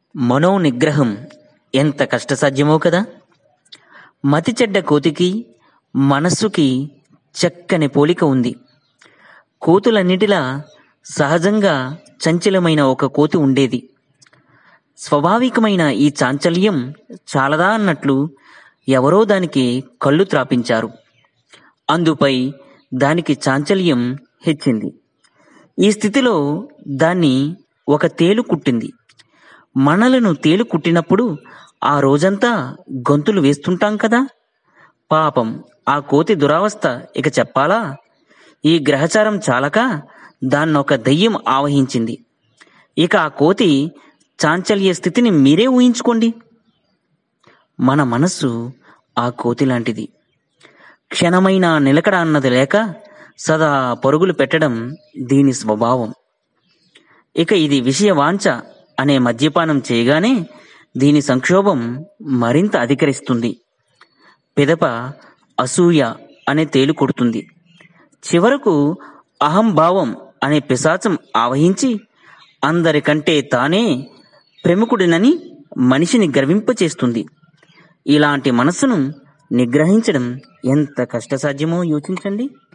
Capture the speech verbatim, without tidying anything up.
మనోనిగ్రహం ఎంత కష్టసాధ్యమో కదా. మతి చెడ్డ కోతికి మనస్సుకి చక్కని పోలిక ఉంది. కోతులన్నిటిలా సహజంగా చంచలమైన ఒక కోతి ఉండేది. స్వాభావికమైన ఈ చాంచల్యం చాలదా అన్నట్లు ఎవరో దానికి కళ్ళు త్రాపించారు. అందుపై దానికి చాంచల్యం హెచ్చింది. ఈ స్థితిలో దాన్ని ఒక తేలు కుట్టింది. మనలను తేలు కుట్టినప్పుడు ఆ రోజంతా గొంతులు వేస్తుంటాం కదా. పాపం ఆ కోతి దురవస్థ ఇక చెప్పాలా. ఈ గ్రహచారం చాలక దాన్నొక దయ్యం ఆవహించింది. ఇక ఆ కోతి చాంచల్య స్థితిని మీరే ఊహించుకోండి. మన మనస్సు ఆ కోతి లాంటిది. క్షణమైన నిలకడ అన్నది లేక సదా పరుగులు పెట్టడం దీని స్వభావం. ఇక ఇది విషయ వాంఛ అనే మద్యపానం చేయగానే దీని సంక్షోభం మరింత అధికరిస్తుంది. పిదప అసూయ అనే తేలు కొడుతుంది. చివరకు అహంభావం అనే పిశాచం ఆవహించి అందరికంటే తానే ప్రముఖుడినని మనిషిని గర్వింపచేస్తుంది. ఇలాంటి మనస్సును నిగ్రహించడం ఎంత కష్టసాధ్యమో యోచించండి.